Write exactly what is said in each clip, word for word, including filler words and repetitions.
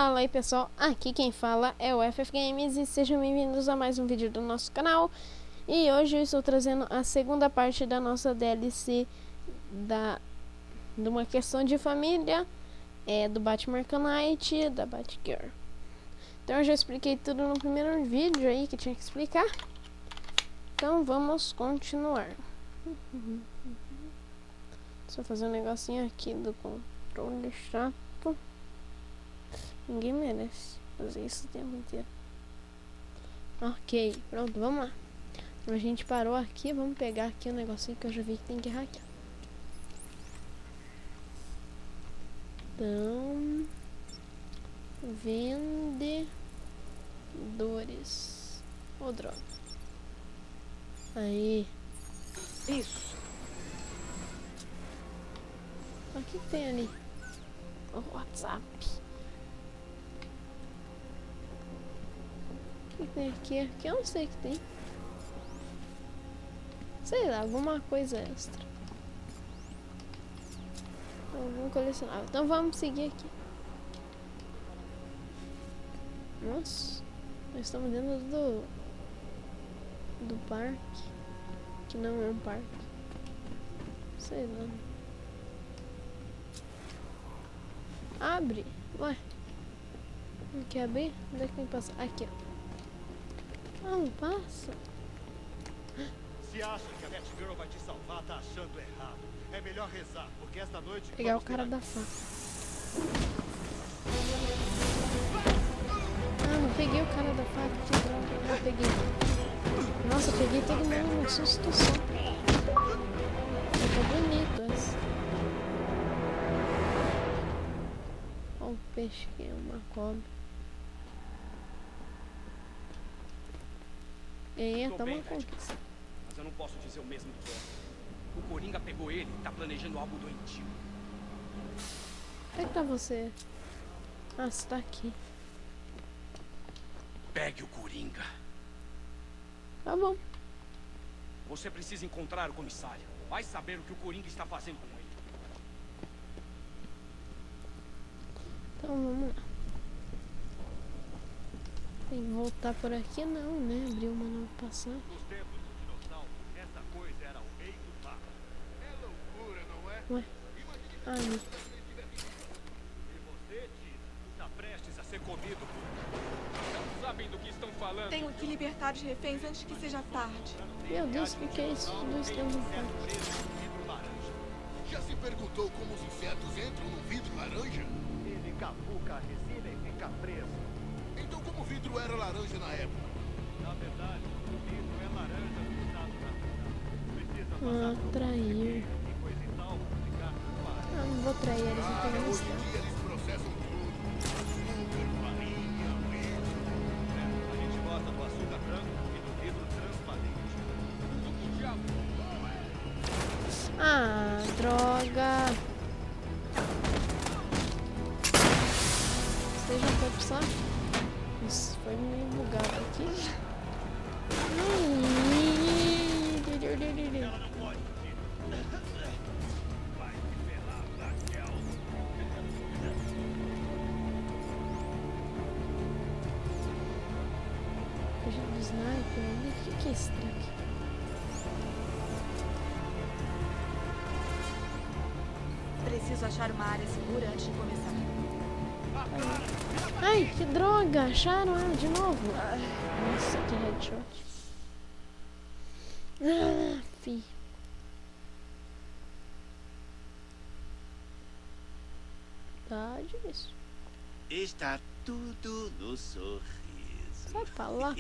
Fala aí pessoal, aqui quem fala é o F F Games e sejam bem-vindos a mais um vídeo do nosso canal. E hoje eu estou trazendo a segunda parte da nossa D L C da, de uma questão de família, é, do Batman Arkham Knight, da Batgirl. Então eu já expliquei tudo no primeiro vídeo aí que tinha que explicar. Então vamos continuar. Só fazer um negocinho aqui do controle chato. Ninguém merece fazer isso o tempo inteiro. Ok, pronto, vamos lá. A gente parou aqui, vamos pegar aqui o negocinho que eu já vi que tem que hackear. Então, vendedores. Ô, droga. Aí. Isso. O que que tem ali? O WhatsApp. O que tem aqui? Aqui eu não sei o que tem. Sei lá, alguma coisa extra. Algum colecionável. Então vamos seguir aqui. Nossa, nós estamos dentro do do parque. Que não é um parque. Sei lá. Abre. Ué. Não quer abrir? Onde é que tem que passar? Aqui, ó. Ah, não passa. Se acha que a Batgirl vai te salvar, tá achando errado. É melhor rezar, porque esta noite... Pegar o cara da faca. Ah, não peguei o cara da faca. Que droga. Ah, peguei. Nossa, peguei todo mundo no susto só. Ficou bonito essa. Olha o peixe que é uma cobra. É, toma conquista. Mas eu não posso dizer o mesmo que é. O Coringa pegou ele e tá planejando algo doentio. Onde é que tá você? Ah, você tá aqui. Pegue o Coringa. Tá bom. Você precisa encontrar o comissário. Vai saber o que o Coringa está fazendo com ele. Então vamos lá. Tem que voltar por aqui não, né? Abrir uma nova passagem. Nos tempos do dinossauro, essa coisa era o rei do mar. É loucura, não é? Ué? Ah, não. E você, Tina, está prestes a ser comido por... Não sabem do que estão falando. Tenho que libertar os reféns antes que seja tarde. Meu Deus, o que, que é isso? Dois tempos no parque. vidro laranja. Já se perguntou como os insetos entram num vidro laranja? Ele cavuca a resina e fica preso. Então como o vidro era laranja na época? Na verdade, o vidro é laranja no estado natural. Precisa Ah, passar por trair. e coisa e tal para ficar claro. Ah, não vou trair eles, não tem Hoje em nem dia eles processam tudo. Açúcar, farinha, leite. É, a gente gosta do açúcar branco e do vidro transparente. Tudo com o diabo. Ah, droga. Seja um pouco só. Isso foi meio bugado aqui. Ela não pode fugir. Vai se pelar, Raquel. Fugir do sniper ali. O que, que é esse truque? Preciso achar uma área segura antes de começar. Ai, que droga! Acharam ela de novo? Nossa, que headshot. Ah, fi. Tá difícil. Está tudo no sorriso. Sai pra lá,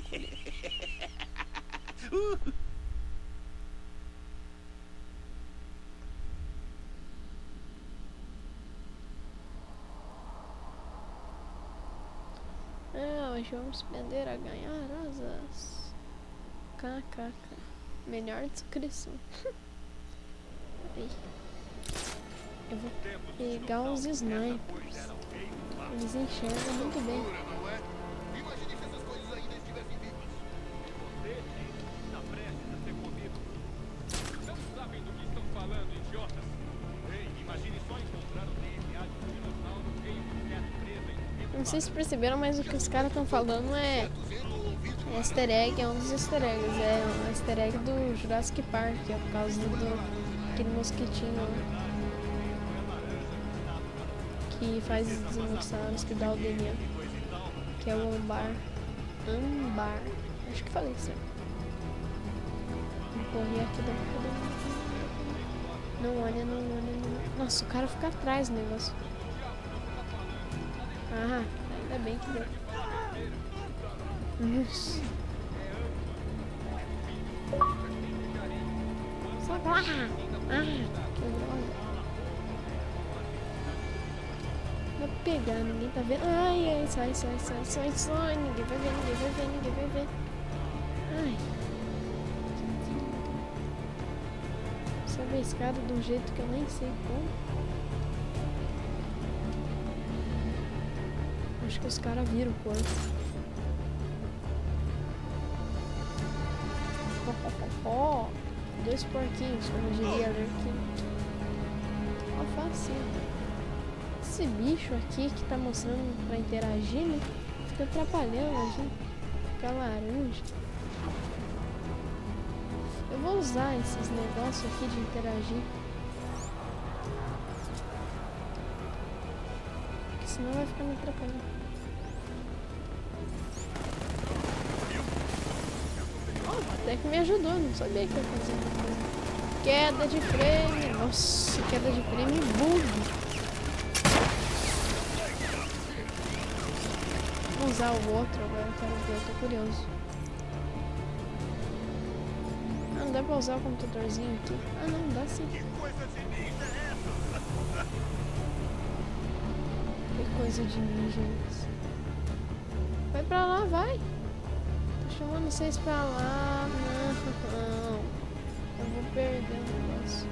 É, hoje vamos aprender a ganhar asas. Kkk. Melhor descrição. Aí. Eu vou pegar os snipers. Eles enxergam muito bem. Não é? Imagine se essas coisas ainda estivessem vivas. Você, Tina, está prestes a ser comido. Não sabem do que estão falando, idiotas. Ei, imagine só encontrar o D N A de um dinossauro feio de certo preso em Não sei se perceberam, mas o que os caras estão falando é... é easter egg, é um dos easter eggs. É um easter egg do Jurassic Park, é por causa do... aquele mosquitinho lá. Que faz os dinossauros, que dá o D N A. Que é o Ambar. Ambar. Acho que falei certo. Vou correr aqui da boca. Não olha, não olha, não olha. Nossa, o cara fica atrás do negócio. Ah, ainda bem que deu. Nossa. Só lá. Ah, que droga. Vai pegar, ninguém tá vendo. Ai, ai, sai, sai, sai, sai, sai. Ninguém vai ver, ninguém vai ver, ninguém vai ver. Ai. Sobe a escada de um jeito que eu nem sei como. Acho que os caras viram o corpo. Oh, oh, oh, oh. Dois porquinhos, como diria Alerquino. Ó, facinho. Esse bicho aqui que tá mostrando pra interagir, né? Fica atrapalhando a gente. Fica laranja. Eu vou usar esses negócios aqui de interagir. Porque senão vai ficar me atrapalhando. Oh, até que me ajudou, não sabia que ia fazer uma coisa. Queda de frame. Nossa, queda de frame bug. Vou usar o outro agora, eu quero ver, eu tô curioso. Ah, não dá pra usar o computadorzinho aqui? Ah não, dá sim. Que coisa de ninja é essa? Que coisa de ninja é essa? Vai pra lá, vai! Tô chamando vocês pra lá. Não, eu vou perder o negócio.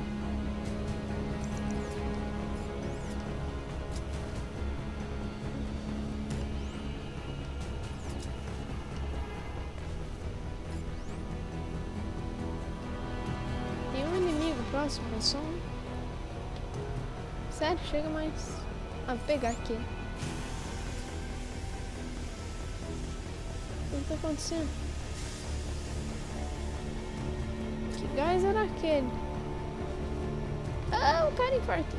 Próximo, é só um. Sério, chega mais. Ah, vou pegar aqui. O que tá acontecendo? Que gás era aquele? Ah, o cara infartou.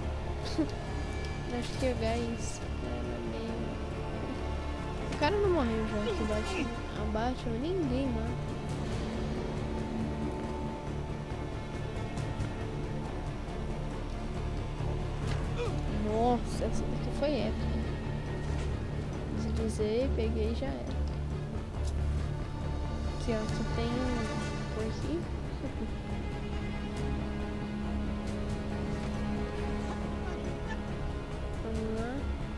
Acho que o gás era meio... O cara não morreu já que bate. Abate ninguém, mano. Nossa, essa daqui foi épica. Deslizei, peguei e já era. Aqui, ó, aqui tem um porquinho. Vamos lá.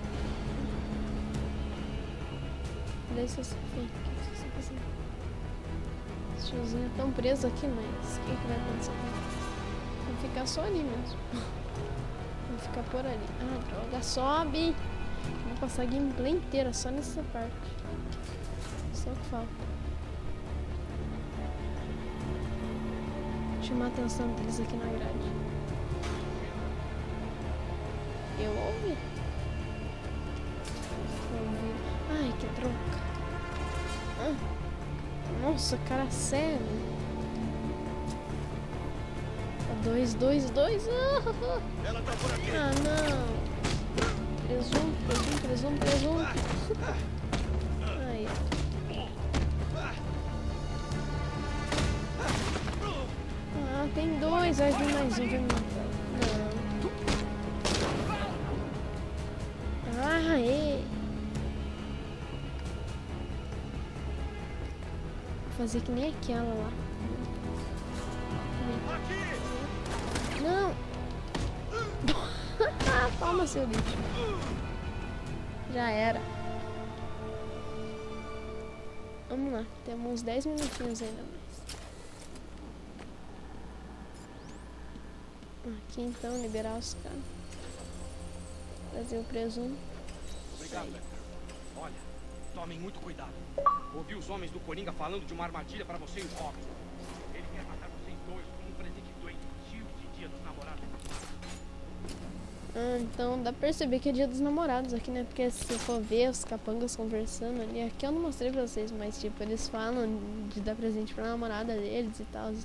Cadê esse assim? O que você tá fazendo? Os tiozinhos estão presos aqui, mas o que, que vai acontecer? Vai ficar só ali mesmo. Vou ficar por ali. Ah, droga, sobe! Vou passar a gameplay inteira só nessa parte. Só que falta. Chamar a atenção deles aqui na grade. Eu ouvi? Ouvi. Ai, que troca. Ah. Nossa, cara cego. Dois, dois, dois. Ah, Ela tá por aqui. ah não. Presunto, presunto, presunto, presunto. Aí. Ah, tem dois. Vai vir mais um. Vai me matar. Não. Ah, é. Vou fazer que nem aquela lá. Não! Toma, seu lixo. Já era. Vamos lá. Temos uns dez minutinhos ainda mais. Aqui então, liberar os caras. Trazer o presunto. Obrigado, Lecter. Olha, tomem muito cuidado. Ouvi os homens do Coringa falando de uma armadilha para você e o Robin. Ele quer matar vocês dois como um presente doentio de dia dos namorados. Ah, então dá pra perceber que é dia dos namorados aqui, né? Porque se for ver os capangas conversando ali, aqui eu não mostrei pra vocês, mas tipo, eles falam de dar presente pra namorada deles e tal.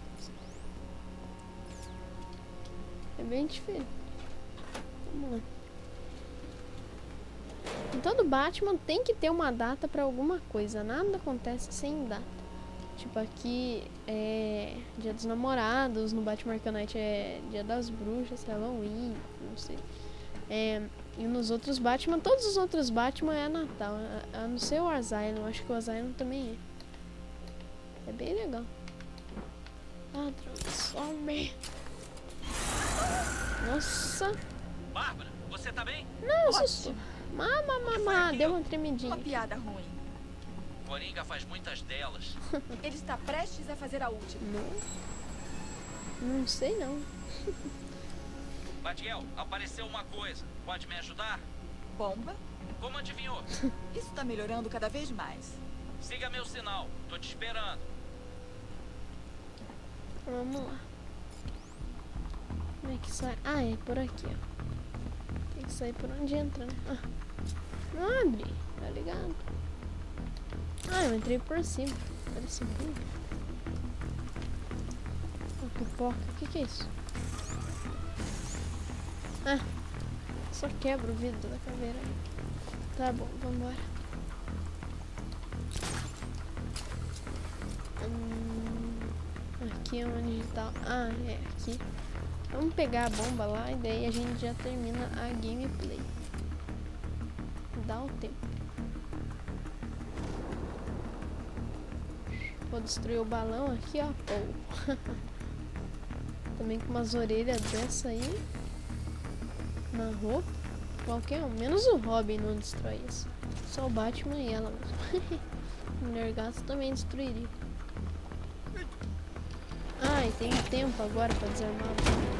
É bem diferente. Vamos lá. Em todo Batman tem que ter uma data pra alguma coisa, nada acontece sem data. Tipo, aqui é dia dos namorados, no Batman Arkham Knight é dia das bruxas, Halloween, não sei. É, e nos outros Batman, todos os outros Batman é Natal, a, a não ser o Asylum, acho que o Asylum também é. É bem legal. Ah, transforme. Nossa. Bárbara, você tá bem? Não, assustou. Mama, mama, deu uma tremidinha. Uma piada ruim. Coringa faz muitas delas. Ele está prestes a fazer a última. Não, não sei não. Batiel, apareceu uma coisa. Pode me ajudar? Bomba? Como adivinhou? Isso está melhorando cada vez mais. Siga meu sinal. Tô te esperando. Vamos lá. Como é que sai? Ah, é por aqui, ó. Tem que sair por onde entra, né? Ah, não abre, tá ligado? Ah, eu entrei por cima. Parece ruim. Ah, pipoca. O que que é isso? Ah, só quebra o vidro da caveira. Tá bom, vambora. Hum, aqui é onde tá. Ah, é aqui. Vamos pegar a bomba lá e daí a gente já termina a gameplay. Dá o tempo. Vou destruir o balão aqui, ó. Oh. Também com umas orelhas dessa aí. Na roupa. Qualquer um. Menos o Robin não destrói isso. Só o Batman e ela mesmo. O Mulher Gato também destruiria. Ai, tem tempo agora pra desarmar.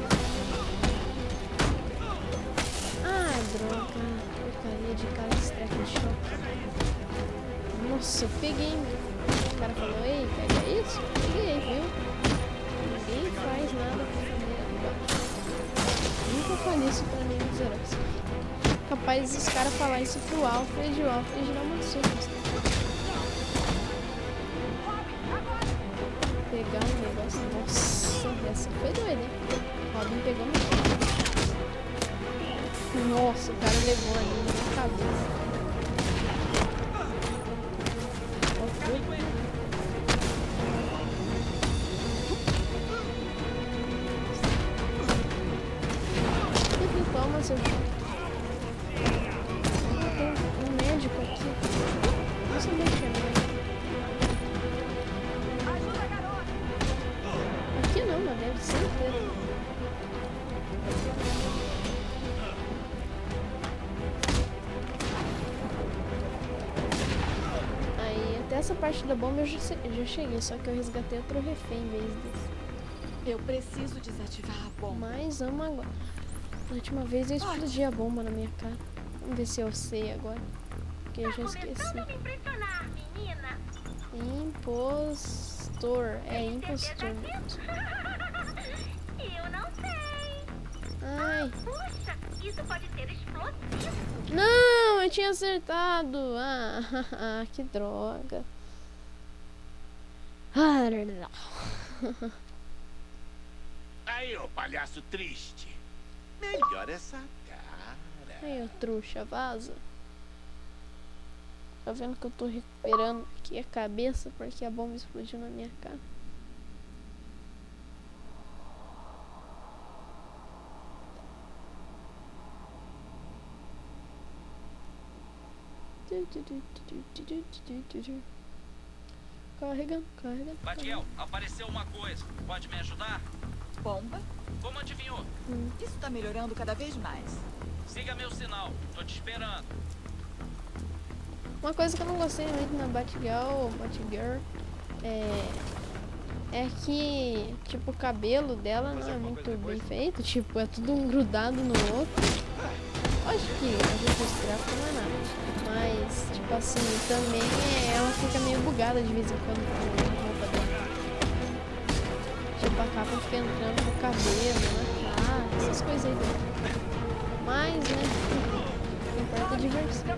Ah, droga. Porcaria de cara de treco de choque. Nossa, eu peguei. O cara falou, ei, pega isso? Peguei, viu? Ninguém faz nada pra fazer. Nunca falei isso pra nenhum dos heróis. Capaz dos caras falar isso pro Alfred e o Alfred dar uma surra. Pegar um negócio. Nossa, essa foi doida, hein? Robin pegou no Nossa, o cara levou ali na minha cabeça. Toma, seu filho. Tem um médico aqui. Não sabia que era médico. Ajuda, garota! Aqui não, mas deve ser inteiro. Aí, até essa parte da bomba eu já, já cheguei, só que eu resgatei outro refém em vez desse. Eu preciso desativar a bomba. Mas vamos agora. Na última vez eu explodi a bomba na minha cara. Vamos ver se eu sei agora. Porque eu já esqueci. me impressionar, menina. Impostor. É impostor. Eu não sei. Ai. Puxa, isso pode ser explosivo. Não, eu tinha acertado. Ah, que droga. Aí, ô palhaço triste. Melhor essa cara. Aí, ô trouxa, vaza. Tá vendo que eu tô recuperando aqui a cabeça porque a bomba explodiu na minha cara. Carregando, carregando. Batiel, apareceu uma coisa. Pode me ajudar? Bomba? Como adivinhou? Hum. Isso está melhorando cada vez mais. Siga meu sinal. Tô te esperando. Uma coisa que eu não gostei muito na Batgirl ou Batgirl é, é que, tipo, o cabelo dela não é muito bem feito. Tipo, é tudo um grudado no outro. Acho que a gente gráfico não é nada. Mas, tipo assim, também é, ela fica meio bugada de vez em quando com a roupa dela. Tipo, a capa fica entrando no cabelo, na cara, essas coisas aí dentro. mais, né? Não importa a diversão.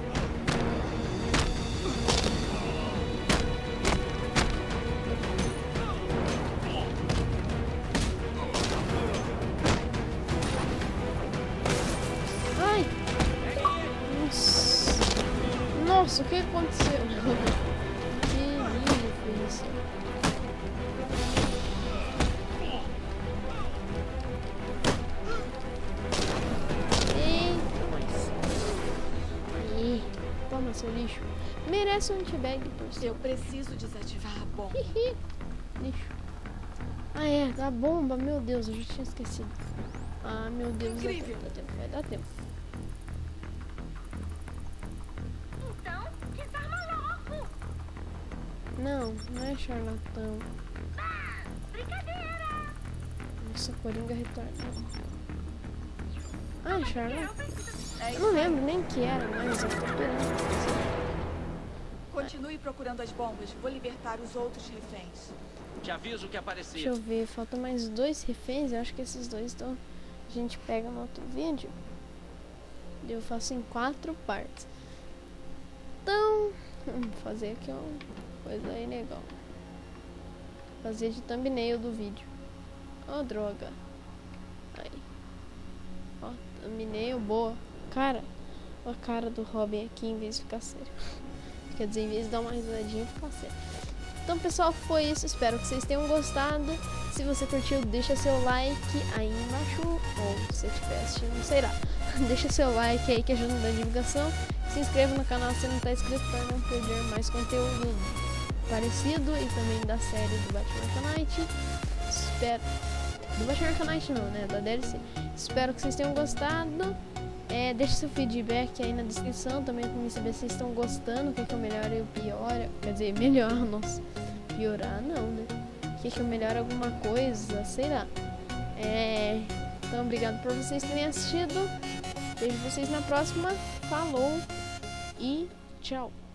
Ai! Nossa! Nossa, o que aconteceu? Que lindo foi isso. Toma, seu lixo. Merece um anti-bag por si. Eu preciso desativar a bomba. Lixo. Ah, é, da bomba. Meu Deus, eu já tinha esquecido. Ah, meu Deus. Incrível. Vai dar tempo, vai dar tempo. Então, desarma logo. Não, não é charlatão. Ah, brincadeira. Nossa, Coringa retorna. Ah, é charlatão. É Eu isso não aí. lembro nem que era, mas eu tô esperando. Continue procurando as bombas. Vou libertar os outros reféns. Te aviso que aparecer. Deixa eu ver, falta mais dois reféns. Eu acho que esses dois então, a gente pega no outro vídeo. Eu faço em quatro partes. Então, vamos fazer aqui uma coisa aí legal. Fazer de thumbnail do vídeo. Ó, droga. Aí. Ó, thumbnail boa. Cara, a cara do Robin aqui em vez de ficar sério. Quer dizer, em vez de dar uma risadinha, ficar sério. Então, pessoal, foi isso. Espero que vocês tenham gostado. Se você curtiu, deixa seu like aí embaixo. Ou se estiver assistindo, sei lá. Deixa seu like aí que ajuda na divulgação. Se inscreva no canal se não está inscrito para não perder mais conteúdo parecido. E também da série do Batman Arkham Knight. Espero... Do Batman Arkham Knight não, né? Da D L C. Espero que vocês tenham gostado. É, deixe seu feedback aí na descrição também pra mim saber se vocês estão gostando, o que, que eu melhoro e o pior. Quer dizer, melhor, nossa. Piorar não, né? O que, que eu melhoro alguma coisa, sei lá. É, então, obrigado por vocês terem assistido. Vejo vocês na próxima. Falou e tchau.